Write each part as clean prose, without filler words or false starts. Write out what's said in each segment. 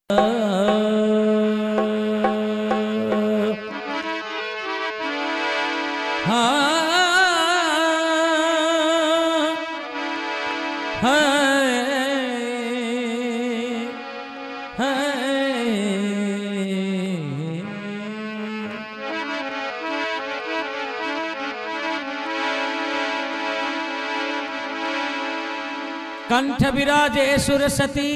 कंठ विराजे सुरसती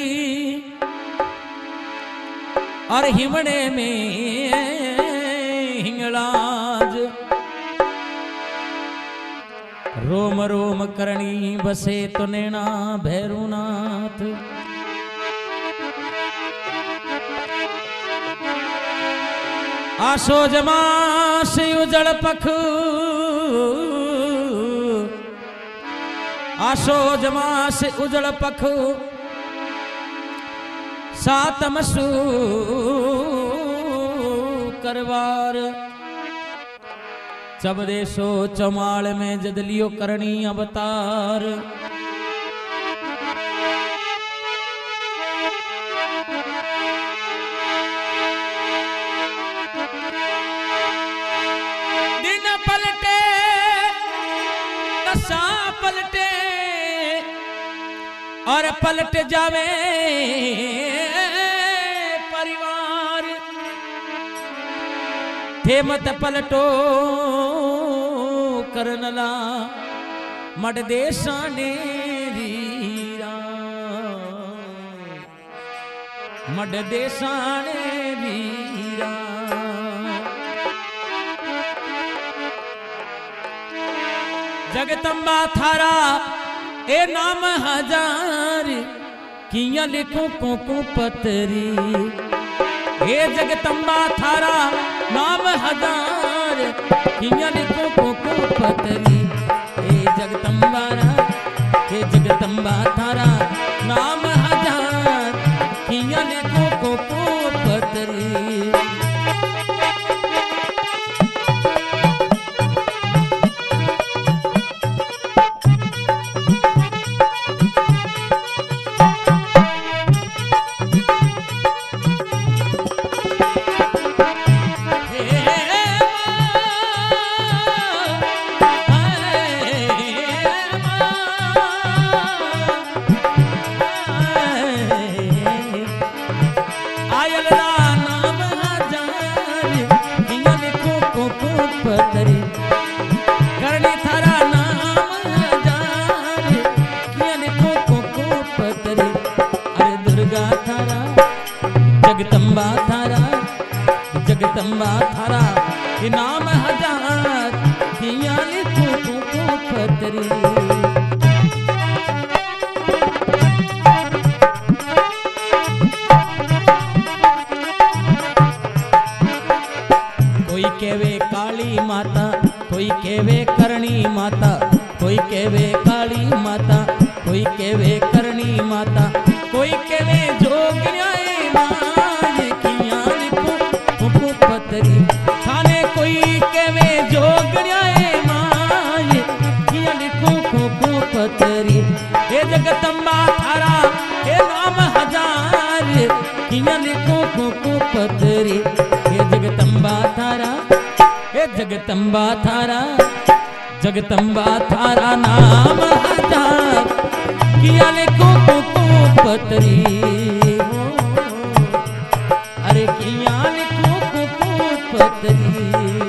और हिमड़े में हिंगलाज, रोम रोम करणी बसे तो नैना भैरुनाथ। आसो जमास उजड़ पख, आसो जमास उजड़ पख, सातमसु करवार। चबदेशो चमाल में जदलियो करणी अवतार। दिन पलटे दशा पलटे और पलट जावे परिवार। थे मत पलटो करनला मड देशाने वीरा, मड देशाने वीरा। जगदम्बा थारा ए नाम हजार, किया लिखो कोको पतरी। हे जगदम्बा थारा नाम हजार, किया लिखो कोको पतरी। हे जगदम्बा, हे जगदम्बा थारा नाम हजार, किया लिखो कोको पतरी। जगदम्बा थारा, जगदम्बा थारा ये नाम हजार, किया लिखो कोको पतरी। कोई कहवे काली माता, कोई कहवे करणी माता, कोई कहवे काली माता, कोई कहवे करणी माता, कोई कहवे जोगिया थाने, कोई केवे जोगड़िया माय, किया लिखो कोको पतरी। हे जगदम्बा थारा हे नाम हजार, किया लिखो कोको पतरी। हे जगदम्बा थारा, हे जगदम्बा थारा, जगदम्बा थारा नाम हजार, किया लिखो कोको पतरी। अरे किया लिखो कोको पतरी।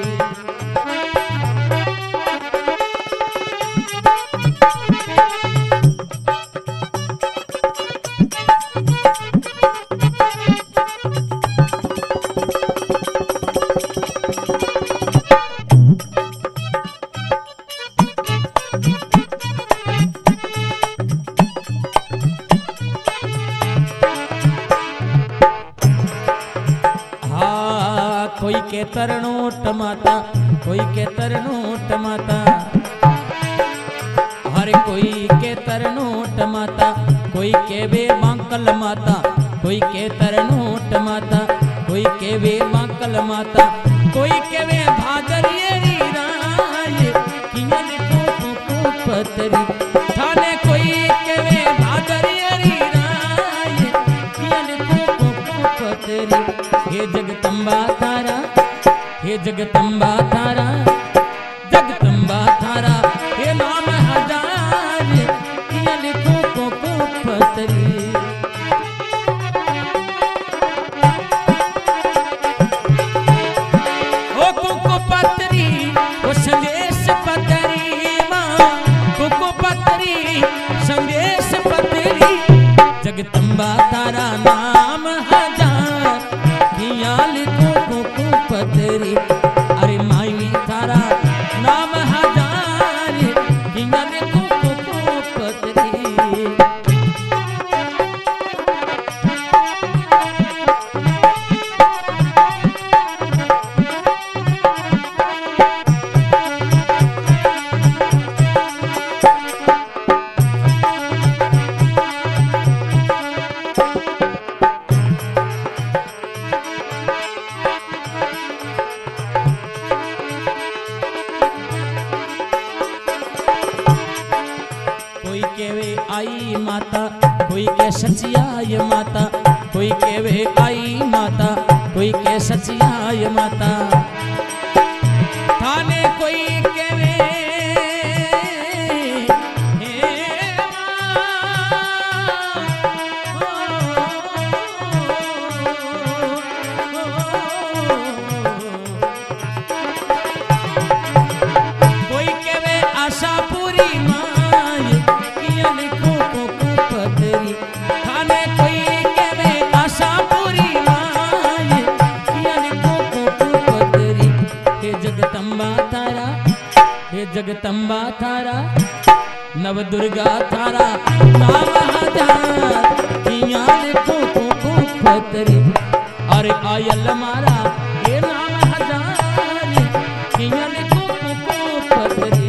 कोई के तरनो टमाटा, कोई के तरनो टमाटा, हर कोई के तरनो टमाटा। कोई के वे मांकल माता, कोई के तरनो टमाटा, कोई के वे मांकल माता, कोई के वे भादरिये राय, किया लिखो कोको पतरी। थाने कोई के वे भादरिये राय, किया लिखो कोको जगदम्बा थारा, जगदम्बा थारा ये नाम हजार, किया लिखो को पतरी। ओ को पतरी ओ संदेश पतरी माँ, को पतरी संदेश पतरी। जगदम्बा तारा नाम हजार, किया लिखो को पतरी। अरे माई तारा नाम हजार, किया लिखो को पतरी। कोई केवे आई माता, कोई के सचियाय माता, कोई केवे आई माता, कोई के सचियाय माता। थाने कोई केवे कोई केवे आशा पूरी माय, किया लिखो को पतरी। थाने कोई केवे आशा पूरी माय, किया लिखो को पतरी। हे जगदम्बा तारा, हे जगदम्बा तारा, नव दुर्गा तारा नाम हजार, किया लिखो को पतरी। अरे आयल मारा ये नाम हजार, किया लिखो को पतरी।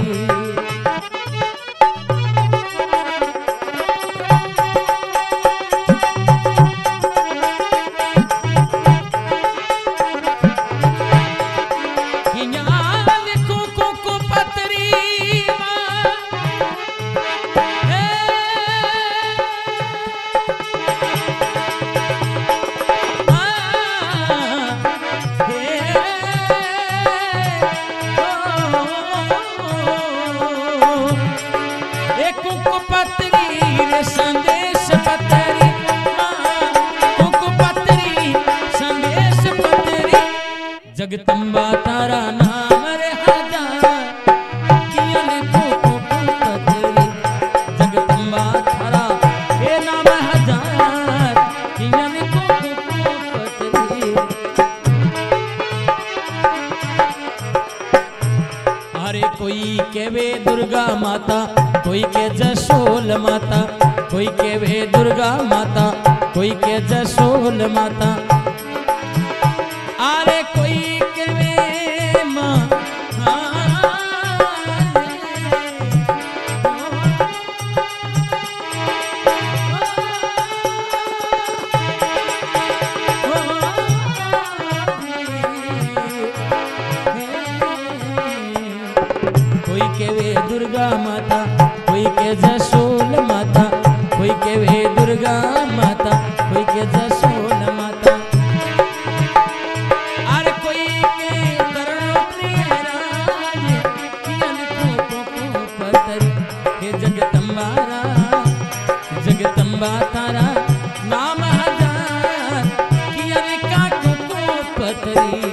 संदेश पतरी कुक पतरी संदेश पतरी। जगदम्बा तारा नाम रे हजार, किया लिखो को पतरी। जगदम्बा तारा ये नाम हजार, किया लिखो को पतरी। अरे कोई केवे दुर्गा माता, कोई के जसोल माता, कोई के वे दुर्गा माता, कोई के जसोल माता। अरे कोई के वे माँ, कोई के वे दुर्गा माता, कोई के जसोल माता, कोई के वे दुर्गा माता, कोई के जसोल माता। अरे कोई के करुण राज, किया लिखो को पतरी। हे जगदम्बा जगदम्बा तारा नाम हजार, किया लिखो को पतरी।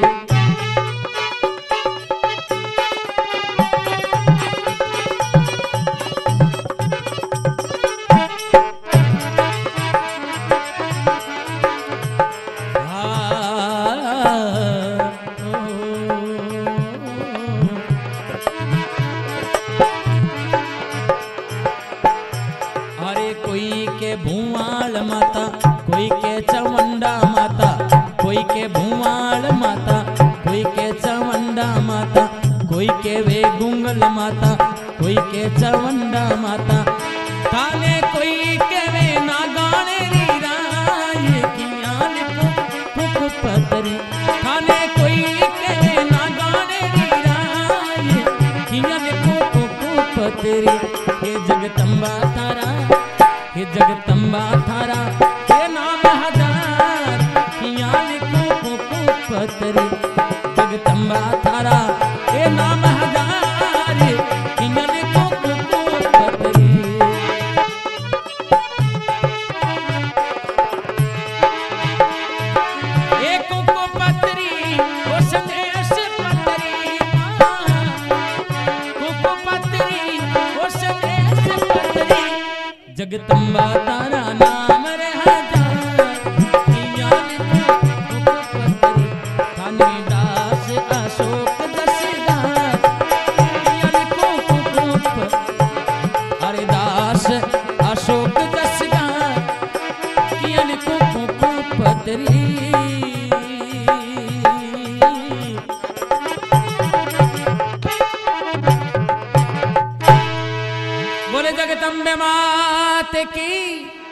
कोई के भूवाल माता, कोई के चवंडा माता, कोई के भूवाल माता, कोई के चवंडा माता, कोई के वे गुंगल माता, कोई के चवंडा माता। थाने कोई के वे नागाने री राय, किया लिखो को पतरी। थाने कोई के वे नागाने री राय, किया लिखो को पतरी। हे जगदम्बा तारा, हे जगदम्बा थारा ये नाम हजार, किया लिखो को पतरी। जगदम्बा तारा ए नाम हजार किंजन को पतरी एक को पतरी ओ संदेश पतरी को पतरी ओ संदेश पतरी जगदम्बा तारा नाम रे हजार किंजन को पतरी कालिदास अशोक दसगार किंजन को हरिदास अशोक दसगार किंजन को पतरी बोले जगदम्बे मात की